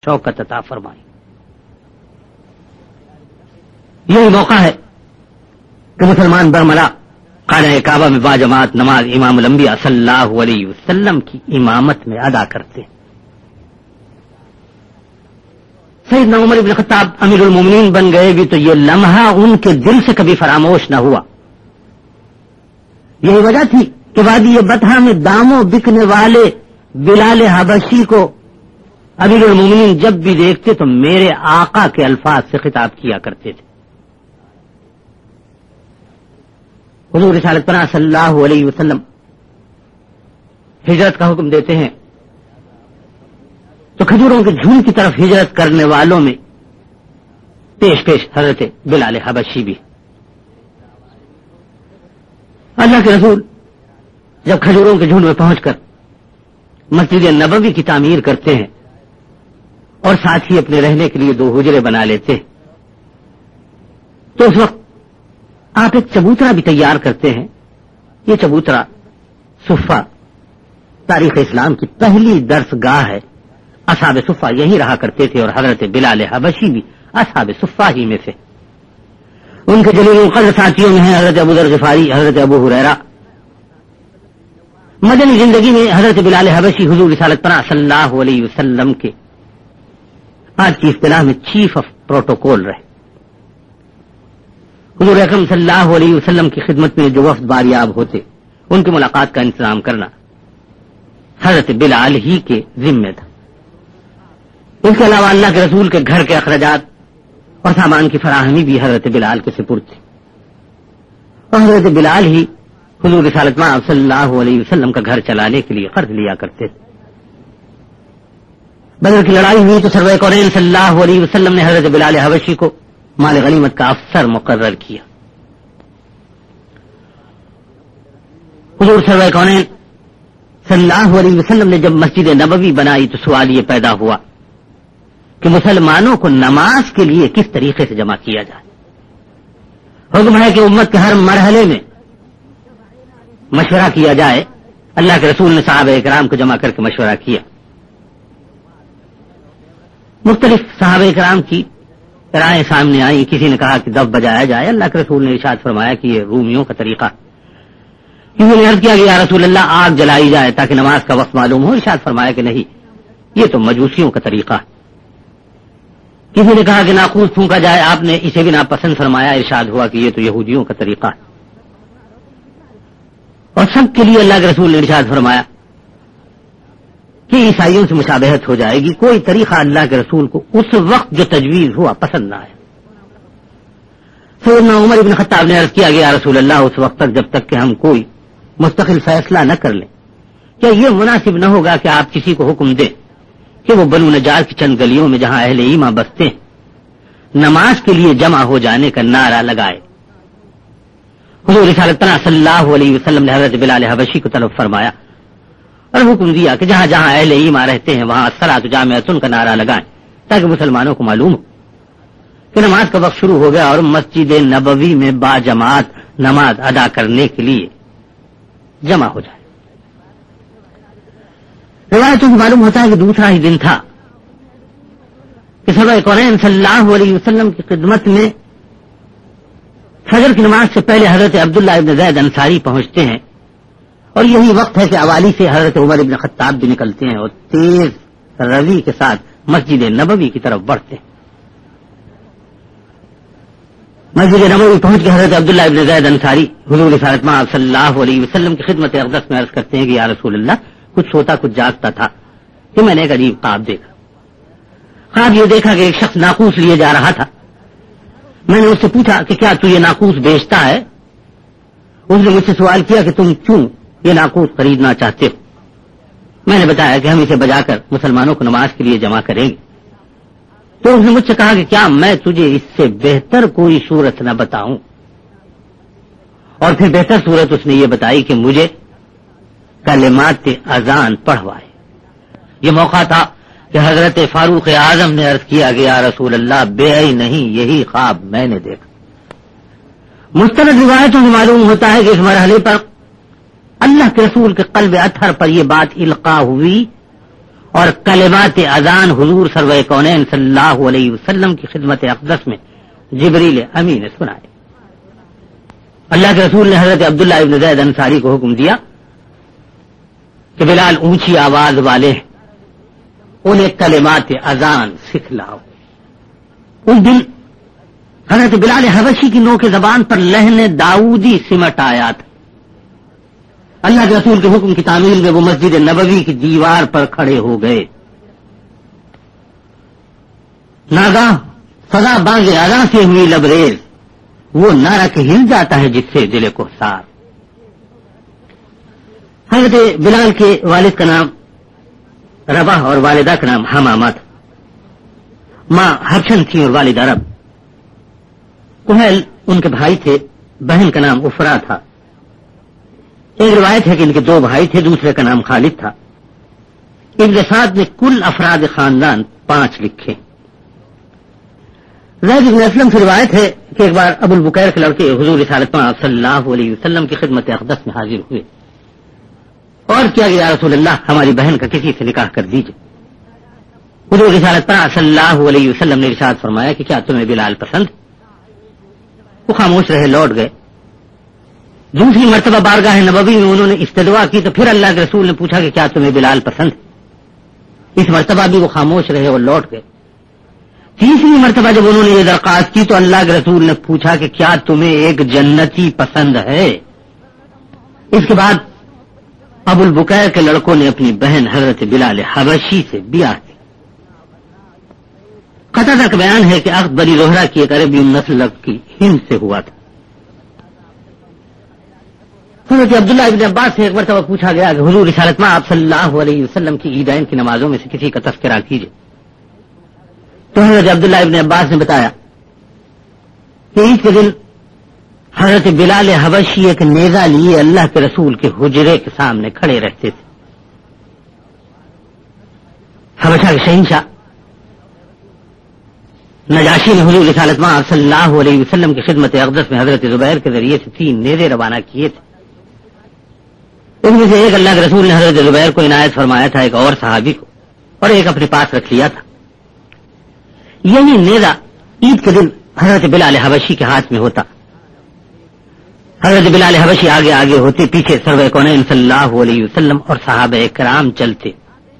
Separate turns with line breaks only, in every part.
شوکت عطا فرمائی. یہی موقع ہے کہ مسلمان برملا خانہ کعبہ میں باجماعت نماز امام الانبیاء صلی اللہ علیہ وسلم کی امامت میں ادا کرتے ہیں. سیدنا عمر بن خطاب امیر المومنین بن گئے بھی تو یہ لمحہ ان کے دل سے کبھی فراموش نہ ہوا. یہی وجہ تھی کہ وادی بطحہ میں داموں بکنے والے بلال حبشی کو امیر المومنین جب بھی دیکھتے تو میرے آقا کے الفاظ سے خطاب کیا کرتے تھے. حضور رسالت پناہ صلی اللہ علیہ وسلم ہجرت کا حکم دیتے ہیں تو کھجوروں کے جھول کی طرف ہجرت کرنے والوں میں پیش حضرت بلال حبشی بھی. اللہ کے رسول جب کھجوروں کے جھول میں پہنچ کر مسجد نبوی کی تعمیر کرتے ہیں اور ساتھ ہی اپنے رہنے کے لیے 2 حجرے بنا لیتے ہیں تو اس وقت آپ ایک چبوترا بھی تیار کرتے ہیں. یہ چبوترا صفہ تاریخ اسلام کی پہلی درس گاہ ہے. اصحاب صفہ یہی رہا کرتے تھے اور حضرت بلال حبشی بھی اصحاب صفہ ہی میں سے. ان کے جلیل القدر ساتھیوں میں ہیں حضرت ابو ذر غفاری، حضرت ابو ہریرہ. مدنی زندگی میں حضرت بلال حبشی حضور رسالت پناہ صلی اللہ علیہ وسلم کے آج کی اصطلاح میں چیف آف پروٹوکول رہے. حضور اکرم صلی اللہ علیہ وسلم کی خدمت میں جو وفد باریاب ہوتے ان کی ملاقات کا انتظام کرنا حضرت بلال ہی کے ذمہ تھا. اس کے علاوہ اللہ کے رسول کے گھر کے اخراجات اور سامان کی فراہمی بھی حضرت بلال کے سپرد تھی اور حضرت بلال ہی حضور رسالت پناہ صلی اللہ علیہ وسلم کا گھر چلانے کے لیے قرض لیا کرتے تھے. بدر کی لڑائی ہوئی تو سرور کونین صلی اللہ علیہ وسلم نے حضرت بلال حبشی کو مال غنیمت کا افسر مقرر کیا. حضور سرور کونین صلی اللہ علیہ وسلم نے جب مسجد نبوی بنائی تو سوال یہ پیدا ہوا کہ مسلمانوں کو نماز کے لیے کس طریقے سے جمع کیا جائے. حکم ہے کہ امت کے ہر مرحلے میں مشورہ کیا جائے. اللہ کے رسول نے صحابہ کرام کو جمع کر کے مشورہ کیا. مختلف صحابہ کرام کی رائے سامنے آئی. کسی نے کہا کہ دف بجایا جائے. اللہ کے رسول نے ارشاد فرمایا کہ یہ رومیوں کا طریقہ. کسی نے عرض کیا کہ یا رسول اللہ آگ جلائی جائے تاکہ نماز کا وقت معلوم ہو. ارشاد فرمایا کہ نہیں، یہ تو مجوسیوں کا طریقہ ہے. کسی نے کہا کہ ناقوس پھونکا جائے. آپ نے اسے بھی ناپسند فرمایا. ارشاد ہوا کہ یہ تو یہودیوں کا طریقہ ہے. اور سب کے لیے اللہ کے رسول نے ارشاد فرمایا کہ عیسائیوں سے مشابہت ہو جائے گی. کوئی طریقہ اللہ کے رسول کو اس وقت جو تجویز ہوا پسند نہ آیا. سیدنا عمر بن خطاب نے عرض کیا کہ یا رسول اللہ اس وقت تک جب تک کہ ہم کوئی مستقل فیصلہ نہ کر لیں کیا یہ مناسب نہ ہوگا کہ آپ کسی کو حکم دیں کہ وہ بنو نجار کی چند گلیوں میں جہاں اہل ایمان بستے ہیں نماز کے لیے جمع ہو جانے کا نعرہ لگائے. حضور رسالت پناہ صلی اللہ علیہ وسلم نے حضرت بلال حبشی کو طلب فرمایا اور حکم دیا کہ جہاں جہاں اہل ایمان رہتے ہیں وہاں الصلاۃ جامعۃ کا نعرہ لگائیں تاکہ مسلمانوں کو معلوم ہو کہ نماز کا وقت شروع ہو گیا اور مسجد نبوی میں باجماعت نماز ادا کرنے کے لیے جمع ہو جائے. روایتوں سے معلوم ہوتا ہے کہ دوسرا ہی دن تھا کہ سرور کونین صلی اللہ علیہ وسلم کی خدمت میں فجر کی نماز سے پہلے حضرت عبداللہ ابن زید انصاری پہنچتے ہیں اور یہی وقت ہے کہ اوالی سے حضرت عمر ابن خطاب بھی نکلتے ہیں اور تیز روی کے ساتھ مسجد نبوی کی طرف بڑھتے ہیں. مسجد نبوی پہنچ کے حضرت عبداللہ ابن زید انصاری حضور رسالت پناہ صلی اللہ علیہ وسلم کی خدمت اقدس میں عرض کرتے ہیں کہ یا رسول اللہ کچھ سوتا کچھ جاگتا تھا کہ میں نے ایک عجیب خواب دیکھا. خواب یہ دیکھا کہ ایک شخص ناقوس لیے جا رہا تھا. میں نے اس سے پوچھا کہ کیا تو یہ ناقوس بیچتا ہے؟ اس نے مجھ سے سوال کیا کہ تم کیوں یہ ناقوس خریدنا چاہتے ہو؟ میں نے بتایا کہ ہم اسے بجا کر مسلمانوں کو نماز کے لیے جمع کریں گے. تو اس نے مجھ سے کہا کہ کیا میں تجھے اس سے بہتر کوئی صورت نہ بتاؤں؟ اور پھر بہتر صورت اس نے یہ بتائی کہ مجھے کلمات اذان پڑھوائے. یہ موقع تھا کہ حضرت فاروق اعظم نے عرض کیا کہ یا رسول اللہ بے نہیں یہی خواب میں نے دیکھا. مستند روایتوں سے معلوم ہوتا ہے کہ اس مرحلے پر اللہ کے رسول کے قلب اطہر پر یہ بات القاء ہوئی اور کلمات اذان حضور سرور کونین صلی اللہ علیہ وسلم کی خدمت اقدس میں جبریل امین نے سنائے۔ اللہ کے رسول نے حضرت عبداللہ ابن زید انصاری کو حکم دیا کہ بلال اونچی آواز والے ہیں، انہیں کلمات اذان سکھلاؤ۔ اس دن حضرت بلال حبشی کی نوک زبان پر لہن داؤدی سمٹ آیا تھا۔ اللہ کے رسول کے حکم کی تعمیل میں وہ مسجد نبوی کی دیوار پر کھڑے ہو گئے۔ ناگاہ فضا بانگ اذان سے ہوئی لبریز، وہ نعرہ کہ ہل جاتا ہے جس سے دل کو سار۔ حضرت بلال کے والد کا نام رباح اور والدہ کا نام حمامہ تھا۔ ماں حبشن تھی اور والد عرب۔ کہیل ان کے بھائی تھے، بہن کا نام افرا تھا۔ ایک روایت ہے کہ ان کے 2 بھائی تھے، دوسرے کا نام خالد تھا۔ ابن سعد نے کل افراد خاندان 5 لکھے۔ زید بن اسلم سے روایت ہے کہ ایک بار ابو البکیر کے لڑکے حضور رسالت پاک صلی اللہ علیہ وسلم کی خدمت اقدس میں حاضر ہوئے اور کیا کہ یا رسول اللہ ہماری بہن کا کسی سے نکاح کر دیجئے۔ حضور رسالت پاک صلی اللہ علیہ وسلم نے ارشاد فرمایا کہ کیا تمہیں بلال پسند؟ وہ خاموش رہے، لوٹ گئے۔ دوسری مرتبہ بارگاہ نبوی میں انہوں نے استدعا کی تو پھر اللہ کے رسول نے پوچھا کہ کیا تمہیں بلال پسند؟ اس مرتبہ بھی وہ خاموش رہے اور لوٹ گئے۔ تیسری مرتبہ جب انہوں نے یہ درخواست کی تو اللہ کے رسول نے پوچھا کہ کیا تمہیں ایک جنتی پسند ہے؟ اس کے بعد ابو البکیر کے لڑکوں نے اپنی بہن حضرت بلال حبشی سے بیاہ کی۔ قتادہ کا بیان ہے کہ عقد بنی زہرہ کی ایک عربی نسل کی ہند سے ہوا تھا۔ حضرت عبداللہ ابن عباس سے ایک مرتبہ پوچھا گیا کہ حضور رسالت میں آپ صلی اللہ علیہ وسلم کی عیدین کی نمازوں میں سے کسی کا تذکرہ کیجیے، تو حضرت عبداللہ ابن عباس نے بتایا کہ عید کے دن حضرت بلال حبشی ایک نیزہ لیے اللہ کے رسول کے حجرے کے سامنے کھڑے رہتے تھے۔ حبشہ کے شہنشاہ نجاشی نے حضور رسالت میں صلی اللہ علیہ وسلم کی خدمت اقدس میں حضرت زبیر کے ذریعے سے 3 نیزے روانہ کیے تھے۔ ان میں سے ایک اللہ کے رسول نے حضرت زبیر کو عنایت فرمایا تھا، ایک اور صحابی کو، اور ایک اپنے پاس رکھ لیا تھا۔ یہی نیزہ عید کے دن حضرت بلال حبشی کے ہاتھ میں ہوتا۔ حضرت بلال حبشی آگے آگے ہوتے، پیچھے سرور کونین صلی اللہ علیہ وسلم اور صحابہ کرام چلتے۔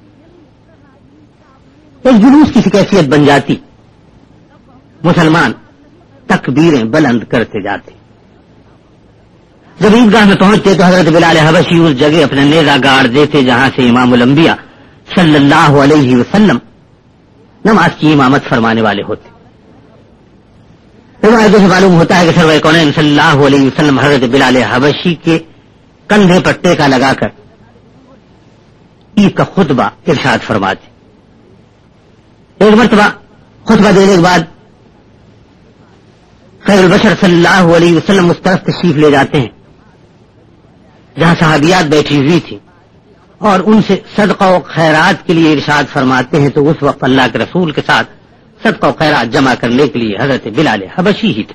ایک جلوس کی کیفیت بن جاتی، مسلمان تکبیریں بلند کرتے جاتے۔ جب عیدگاہ میں پہنچتے تو حضرت بلال حبشی اس جگہ اپنا نیزہ گاڑ دیتے جہاں سے امام الانبیاء صلی اللہ علیہ وسلم نماز کی امامت فرمانے والے ہوتے۔ روایتوں سے معلوم ہوتا ہے کہ سرور کونین صلی اللہ علیہ وسلم حضرت بلال حبشی کے کندھے پر ٹیکا لگا کر عید کا خطبہ ارشاد فرماتے۔ ایک مرتبہ خطبہ دینے کے بعد خیر البشر صلی اللہ علیہ وسلم اس طرف تشریف لے جاتے ہیں جہاں صحابیات بیٹھی ہوئی تھی اور ان سے صدقہ و خیرات کے لیے ارشاد فرماتے ہیں، تو اس وقت اللہ کے رسول کے ساتھ صدقہ و خیرات جمع کرنے کے لیے حضرت بلال حبشی ہی تھے۔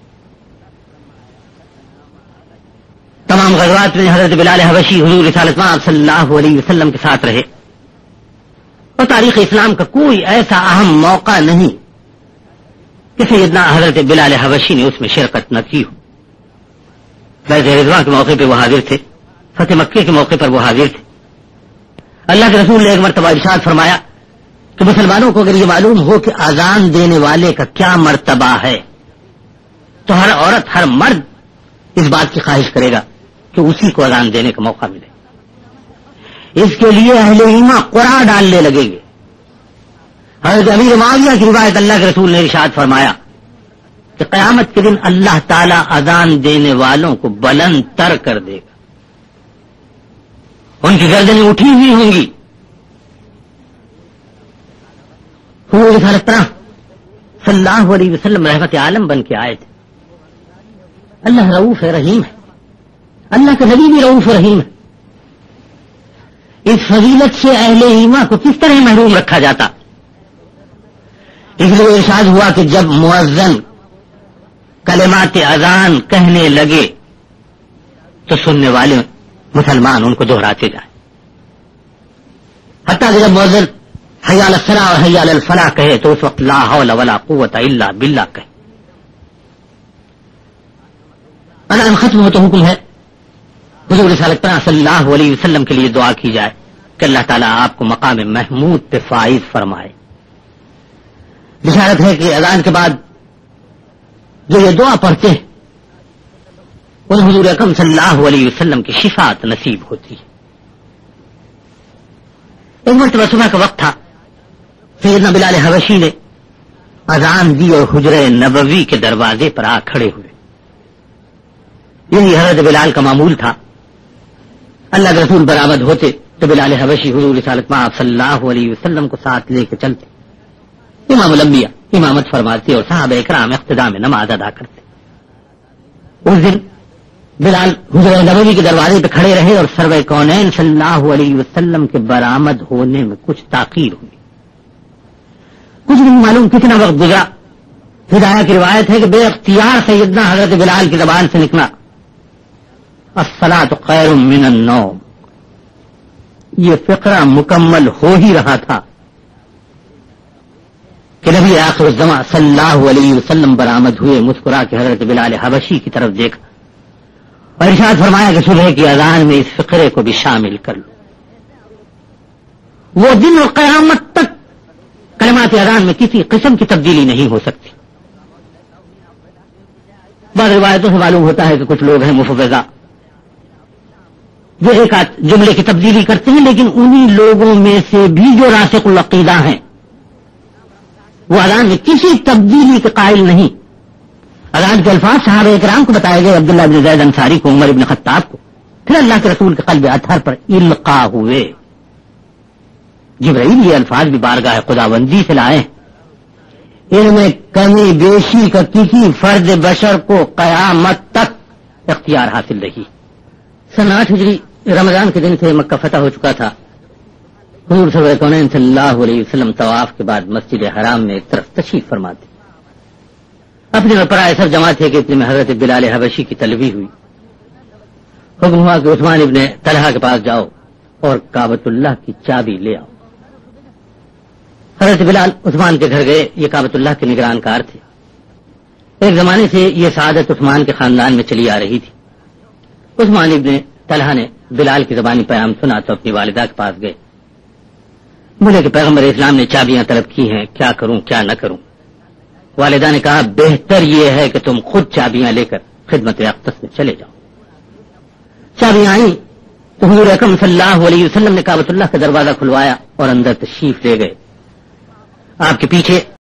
تمام غزوات میں حضرت بلال حبشی حضور رسالت مآب صلی اللہ علیہ وسلم کے ساتھ رہے، اور تاریخ اسلام کا کوئی ایسا اہم موقع نہیں کہ سیدنا حضرت بلال حبشی نے اس میں شرکت نہ کی ہو۔ بیعت رضوان کے موقع پہ وہ حاضر تھے، فتح مکے کے موقع پر وہ حاضر تھے۔ اللہ کے رسول نے ایک مرتبہ ارشاد فرمایا کہ مسلمانوں کو اگر یہ معلوم ہو کہ اذان دینے والے کا کیا مرتبہ ہے تو ہر عورت ہر مرد اس بات کی خواہش کرے گا کہ اسی کو اذان دینے کا موقع ملے۔ اس کے لیے اہل ایمان قرعہ ڈالنے لگیں گے۔ حضرت امیر معاویہ کی روایت اللہ کے رسول نے ارشاد فرمایا کہ قیامت کے دن اللہ تعالیٰ اذان دینے والوں کو بلند تر کر دے گا، ان کی گردنیں اٹھی ہوئی ہوں گی۔ حضور رسالت صلی اللہ علیہ وسلم رحمت عالم بن کے آئے تھے۔ اللہ رؤوف رحیم ہے، اللہ کا نبی بھی رؤوف رحیم ہے۔ اس فضیلت سے اہل ایمان کو کس طرح محروم رکھا جاتا؟ اس لیے ارشاد ہوا کہ جب مؤذن کلمات اذان کہنے لگے تو سننے والے مسلمان ان کو دہراتے جائیں، حتیٰ حتیٰ کہ جب مؤذن حی علی الصلاۃ اور حی علی الفلاح کہے تو اس وقت لا حول ولا قوت الا باللہ کہے. اذان ختم ہو تو حکم ہے حضور رسالت پناہ صلی اللہ علیہ وسلم کے لیے دعا کی جائے کہ اللہ تعالیٰ آپ کو مقام محمود پہ فائز فرمائے. بشارت ہے کہ اذان کے بعد جو یہ دعا پڑھتے ہیں ان حضور اکرم صلی اللہ علیہ وسلم کی شفاعت نصیب ہوتی ہے. ایک مرتبہ صبح کا وقت تھا، سیدنا بلال حبشی نے اذان دی اور حجرہ نبوی کے دروازے پر آ کھڑے ہوئے. یہی حضرت بلال کا معمول تھا. اللہ کے رسول برآمد ہوتے تو بلال حبشی حضور رسالت مآب صلی اللہ علیہ وسلم کو ساتھ لے کے چلتے، امام الانبیاء امامت فرماتے اور صحابہ اکرام اقتداء میں نماز ادا کرتے. اس دن بلال حجرہ نبوی کے دروازے پہ کھڑے رہے اور سرور کونین صلی اللہ علیہ وسلم کے برآمد ہونے میں کچھ تاخیر ہوئی. کچھ نہیں معلوم کتنا وقت گزرا. ہدایہ کی روایت ہے کہ بے اختیار سیدنا حضرت بلال کی زبان سے نکلا الصلاۃ خیر من النوم. یہ فقرہ مکمل ہو ہی رہا تھا کہ نبی آخر الزماں صلی اللہ علیہ وسلم برآمد ہوئے، مسکرا کے حضرت بلال حبشی کی طرف دیکھا اور ارشاد فرمایا کہ صبح کی اذان میں اس فقرے کو بھی شامل کر لو. وہ دن اور قیامت تک کلمات اذان میں کسی قسم کی تبدیلی نہیں ہو سکتی. بعض روایتوں سے معلوم ہوتا ہے کہ کچھ لوگ ہیں مفوضہ جو ایک آدھ جملے کی تبدیلی کرتے ہیں، لیکن انہی لوگوں میں سے بھی جو راسخ العقیدہ ہیں وہ اذان میں کسی تبدیلی کے قائل نہیں. اذان کے الفاظ صحابہ اکرام کو بتائے گئے، عبداللہ بن زید انصاری کو، عمر بن خطاب کو، پھر اللہ کے رسول کے قلب اطہر پر القاء ہوئے. جبرائیل یہ الفاظ بھی بارگاہ خداوندی سے لائے. ان میں کمی بیشی کا کسی فرد بشر کو قیامت تک اختیار حاصل رہی. سن 8 ہجری رمضان کے دن سے مکہ فتح ہو چکا تھا. حضور سرور کونین صلی اللہ علیہ وسلم طواف کے بعد مسجد حرام میں ایک طرف تشریف فرماتے. اپنے برائے سب جمع تھے کہ اتنے میں حضرت بلال حبشی کی طلبی ہوئی. حکم ہوا کہ عثمان ابن طلحہ کے پاس جاؤ اور کعبۃ اللہ کی چابی لے آؤ. حضرت بلال عثمان کے گھر گئے. یہ کعبۃ اللہ کے نگران کار تھے. ایک زمانے سے یہ سعادت عثمان کے خاندان میں چلی آ رہی تھی. عثمان ابن طلحہ نے بلال کی زبانی پیغام سنا تو اپنی والدہ کے پاس گئے. بولے کہ پیغمبر اسلام نے چابیاں طلب کی ہیں، کیا کروں کیا نہ کروں. والدہ نے کہا بہتر یہ ہے کہ تم خود چابیاں لے کر خدمت اقدس میں چلے جاؤ. چابیاں آئیں تو حضور اکرم صلی اللہ علیہ وسلم نے کعبۃ اللہ کا دروازہ کھلوایا اور اندر تشریف لے گئے. آپ کے پیچھے